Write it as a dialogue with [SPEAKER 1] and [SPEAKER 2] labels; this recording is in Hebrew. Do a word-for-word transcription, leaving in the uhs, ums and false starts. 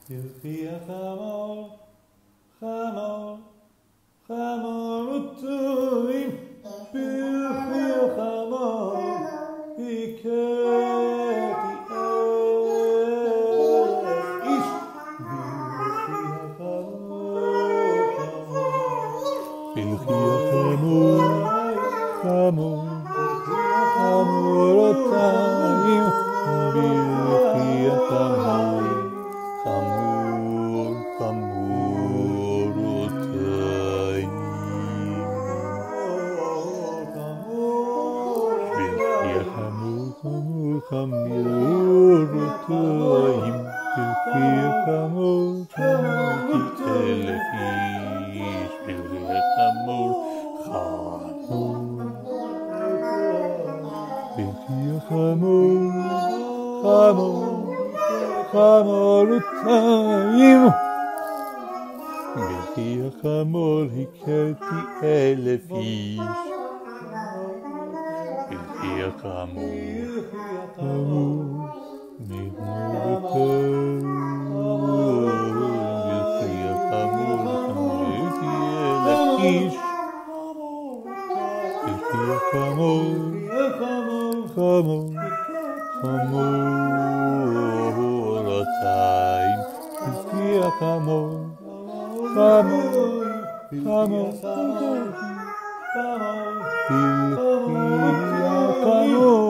[SPEAKER 1] תלכי החמור, חמור, חמור וטועים, פרחי החמור, הכיתי אלף איש, פרחי החמור, פרחי החמור, חמור, חמורותיים, פרחי החמור, חמור, חמורותיים, פרחי החמור, חמור, חמורותיים, פרחי החמור, חמורתי אלף איש, פרחי החמור, חמור, פרחי החמור, חמור, חמורותיים, פרחי החמור, הכרתי אלף איש, פרחי החמור, חמור, נגמרותיים, פרחי החמור, הכרתי אלף איש, פרחי החמור, חמור, חמורותיים, פרחי החמור, חמור, חמור, פרחי החמור.